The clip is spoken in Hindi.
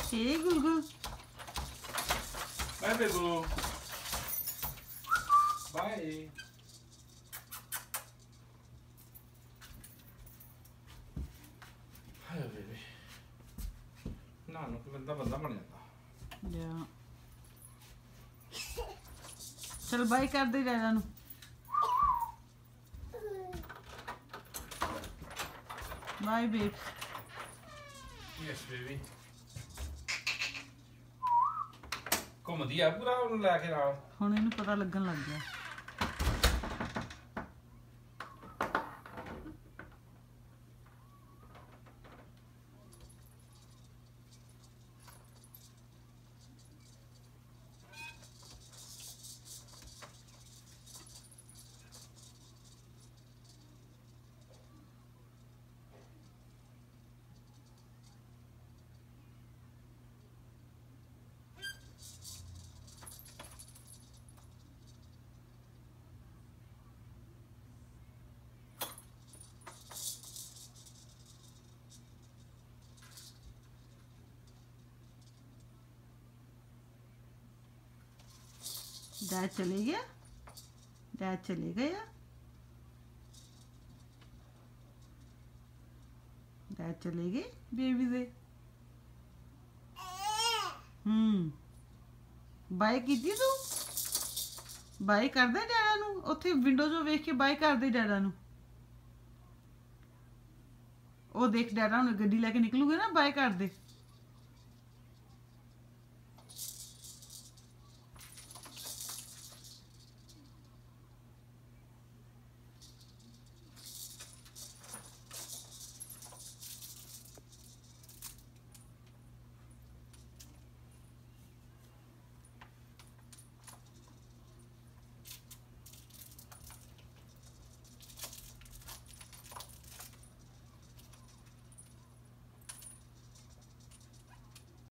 Hey, Gulgul. Bye, Begu. Bye. Hi, baby. No, no, बंदा बंदा बन जाता. Yeah. चल बाय कर दे डैडा नू. Bye, babes. Yes, baby. ਘੁੰਮਦੀ ਆ ਪੂਰਾ ਉਹਨੂੰ ਲੈ ਕੇ ਨਾਲ. ਹੁਣ ਇਹਨੂੰ ਪਤਾ ਲੱਗਣ ਲੱਗ ਗਿਆ. डैड चले गया. डैड चले गया. डैड चले गए बेबी दे. बाय कीती तू. बाय कर दे डैडा नू. उत्थे विंडो चों वेख के बाय कर दे डैडा नू. ओ देख डैडा हुण गड्डी लेके निकलूगे ना बाय कर दे.